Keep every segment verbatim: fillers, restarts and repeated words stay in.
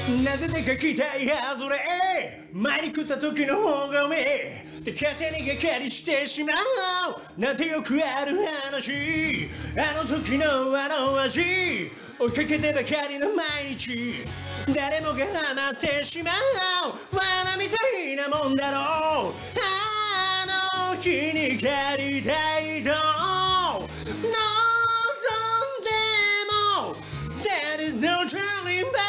なぜだか期待外れ前に食った時の方がうめえで勝手にがかりしてしまうなんてよくある話あの時のあの味追いかけてばかりの毎日誰もがハマってしまう罠みたいなもんだろうあの日に帰りたいと望んでも There is no turning back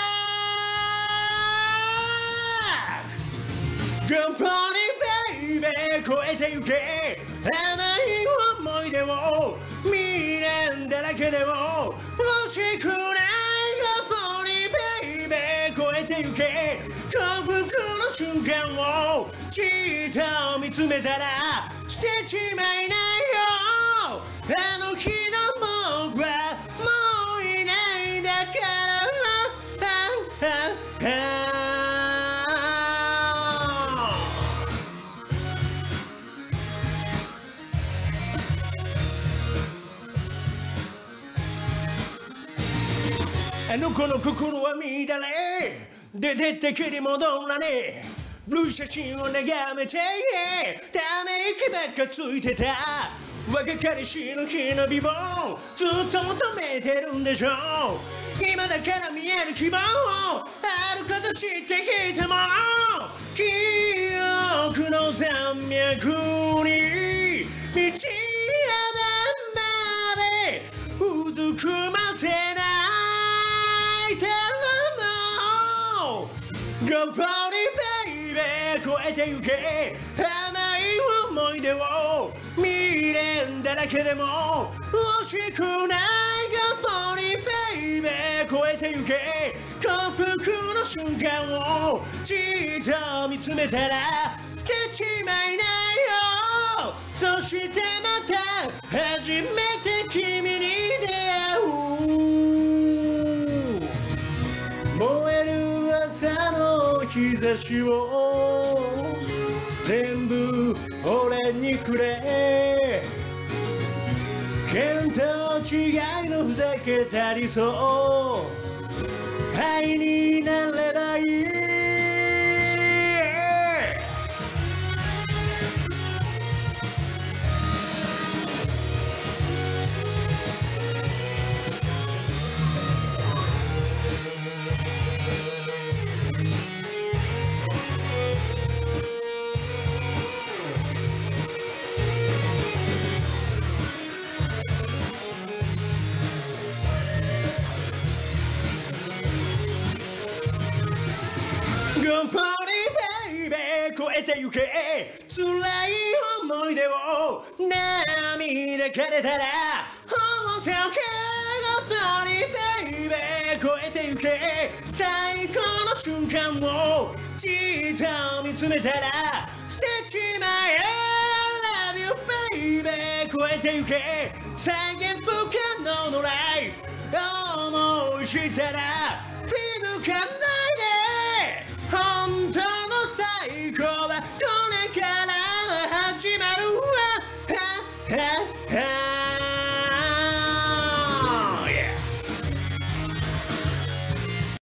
Go party baby 超えてゆけ甘い思い出を未練だらけでも欲しくない Go party baby 超えてゆけ幸福の瞬間をじっと見つめたら捨てちまいないよあの日の僕はもういないだからあの子の心は乱れ出てってきり戻らねえブルー写真を眺めてため息ばっかついてた若かりしの日の美貌ずっと求めてるんでしょう今だから見える希望あること知っていても記憶の山脈に道幅までうずくまってないてるの Go party baby 超えてゆけ甘い思い出を未練だらけでも欲しくない Go party baby 超えてゆけ幸福の瞬間をじっと見つめたら捨てちまいないよそしてまた初めて君に出会う燃える朝の日差しを全部俺にくれ見当違いのふざけた理想愛になればいいGo party baby 超えてゆけ辛い思い出を涙かれたら放っておけ Go party baby 超えてゆけ最高の瞬間をじっと見つめたら捨てちまえ I love you baby 超えてゆけ再現不可能のライフ思いしたら不可能